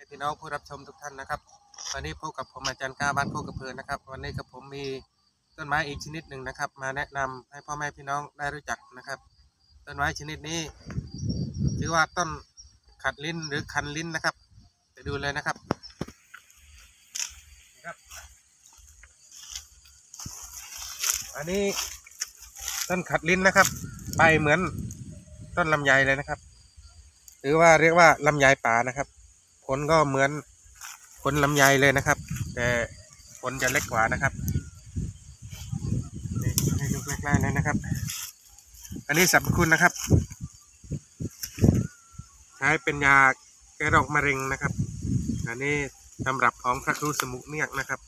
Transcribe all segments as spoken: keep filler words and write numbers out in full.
พี่น้องผู้รับชมทุกท่านนะครับวันนี้พบกับผมอาจารย์กาบ้านโคกระเพือนะครับวันนี้กับผมมีต้นไม้อีกชนิดหนึ่งนะครับ มาแนะนำให้พ่อแม่พี่น้องได้รู้จักนะครับต้นไม้ชนิดนี้ชื่อว่าต้นขัดลิ้นหรือคันลิ้นนะครับไปดูเลยนะครับอันนี้ต้นขัดลิ้นนะครับใบเหมือนต้นลำไยเลยนะครับหรือว่าเรียกว่าลำไยป่านะครับผลก็เหมือนผลลำไยเลยนะครับแต่ผลจะเล็กกว่านะครับนี่ให้ดูใกล้ๆเลยนะครับอันนี้สรรพคุณนะครับใช้เป็นยาแก้โรคมะเร็งนะครับอันนี้สำหรับของพระครูสมุเนียกนะครับ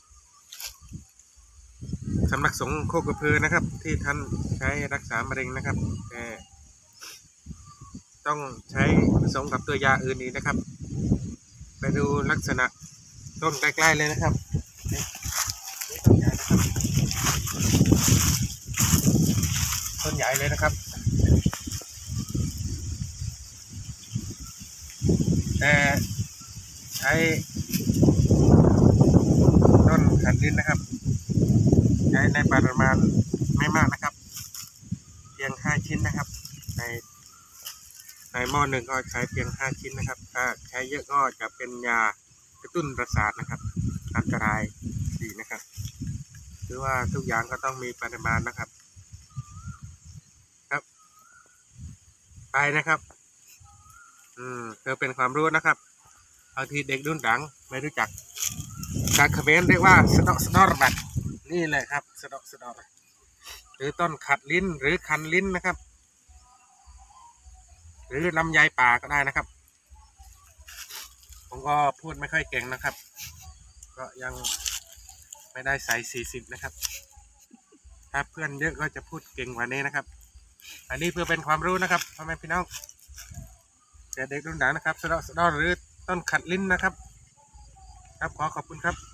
สำนักสงฆ์โคกระพือนะครับที่ท่านใช้รักษามะเร็งนะครับแต่ต้องใช้ผสมกับตัวยาอื่นนี้นะครับไปดูลักษณะต้นใกล้ๆเลยนะครับนี่ต้นใหญ่นะครับต้นใหญ่เลยนะครับแต่ใช้ต้นขัดลิ้นนะครับใช้ในปริมาณไม่มากนะครับเพียงห้าชิ้นนะครับในในหม้อหนึ่งก็ใช้เพียงห้าชิ้นนะครับถ้าใช้เยอะก็จะเป็นยากระตุ้นประสาทนะครับอันตรายดีนะครับคือว่าทุกอย่างก็ต้องมีปริมาณนะครับครับไปนะครับอืมเพื่อเป็นความรู้นะครับบางทีเด็กรุ่นหลังไม่รู้จักการเขมรเรียกว่าสะดอกสะดอระบัดนี่แหละครับสะดอกสะดอหรือต้นขัดลิ้นหรือคันลิ้นนะครับหรือลำไยป่าก็ได้นะครับผมก็พูดไม่ค่อยเก่งนะครับก็ยังไม่ได้ใส่สี่สิบนะครับถ้าเพื่อนเยอะก็จะพูดเก่งกว่านี้นะครับอันนี้เพื่อเป็นความรู้นะครับพ่อแม่พี่น้องแก่เด็กรุ่นหลังนะครับสะดอกสะดอหรือต้นขัดลิ้นนะครับครับขอขอบคุณครับ